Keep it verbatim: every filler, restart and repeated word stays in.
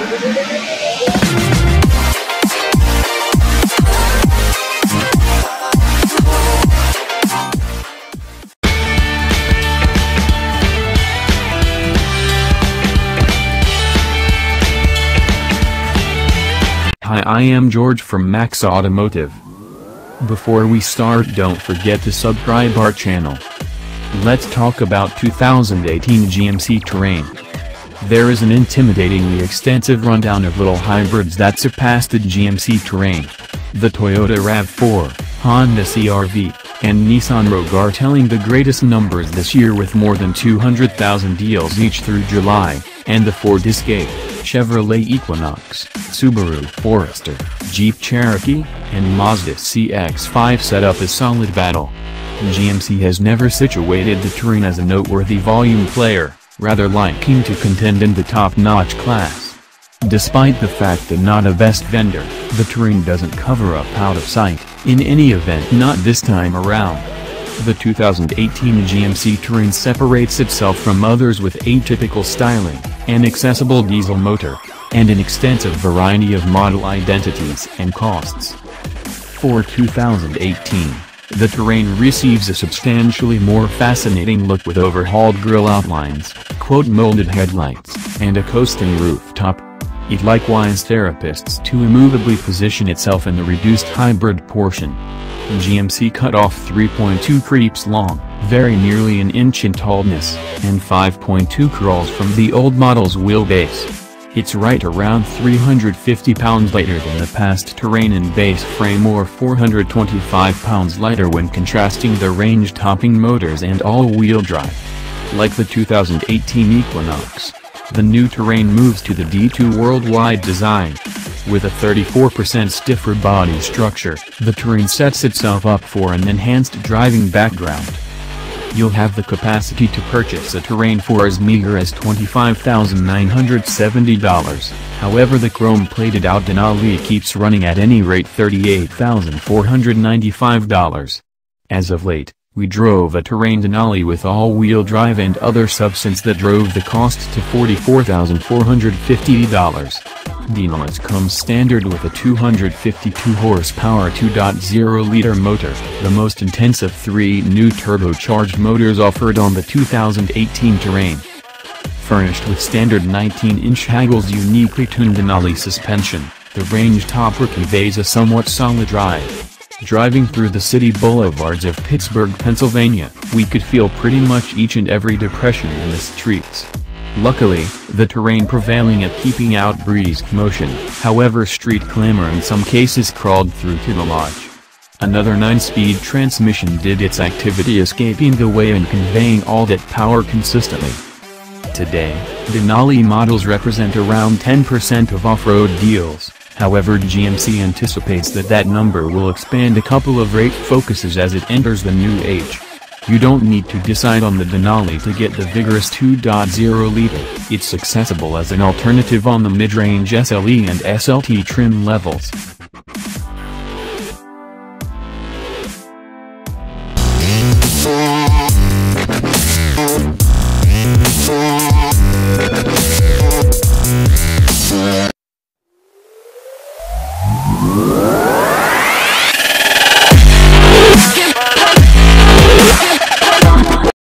Hi, I am George from Max Automotive. Before we start, don't forget to subscribe our channel. Let's talk about two thousand eighteen G M C Terrain. There is an intimidatingly extensive rundown of little hybrids that surpassed the G M C Terrain. The Toyota RAV four, Honda C R V, and Nissan Rogue are telling the greatest numbers this year with more than two hundred thousand deals each through July, and the Ford Escape, Chevrolet Equinox, Subaru Forester, Jeep Cherokee, and Mazda C X five set up a solid battle. G M C has never situated the Terrain as a noteworthy volume player, rather liking to contend in the top-notch class. Despite the fact that not a best vendor, the Terrain doesn't cover up out of sight, in any event not this time around. The two thousand eighteen G M C Terrain separates itself from others with atypical styling, an accessible diesel motor, and an extensive variety of model identities and costs. For two thousand eighteen, the Terrain receives a substantially more fascinating look with overhauled grille outlines, quote-molded headlights, and a coasting rooftop. It likewise therapists to immovably position itself in the reduced hybrid portion. G M C cut off three point two creeps long, very nearly an inch in tallness, and five point two crawls from the old model's wheelbase. It's right around three hundred fifty pounds lighter than the past Terrain in base frame, or four hundred twenty-five pounds lighter when contrasting the range-topping motors and all-wheel drive. Like the two thousand eighteen Equinox, the new Terrain moves to the D two worldwide design. With a thirty-four percent stiffer body structure, the Terrain sets itself up for an enhanced driving background. You'll have the capacity to purchase a Terrain for as meager as twenty-five thousand nine hundred seventy dollars, however the chrome-plated out Denali keeps running at any rate thirty-eight thousand four hundred ninety-five dollars. As of late, we drove a Terrain Denali with all-wheel drive and other substance that drove the cost to forty-four thousand four hundred fifty dollars. Denali comes standard with a two hundred fifty-two horsepower two point oh liter motor, the most intense of three new turbocharged motors offered on the two thousand eighteen Terrain. Furnished with standard nineteen inch Haggles uniquely tuned Denali suspension, the range topper conveys a somewhat solid drive. Driving through the city boulevards of Pittsburgh, Pennsylvania, we could feel pretty much each and every depression in the streets. Luckily, the Terrain prevailing at keeping out breezed motion, however street clamor in some cases crawled through to the lodge. Another nine-speed transmission did its activity, escaping the way and conveying all that power consistently. Today, Denali models represent around ten percent of off-road deals, however G M C anticipates that that number will expand a couple of rate focuses as it enters the new age. You don't need to decide on the Denali to get the vigorous two point oh liter, it's accessible as an alternative on the mid-range S L E and S L T trim levels.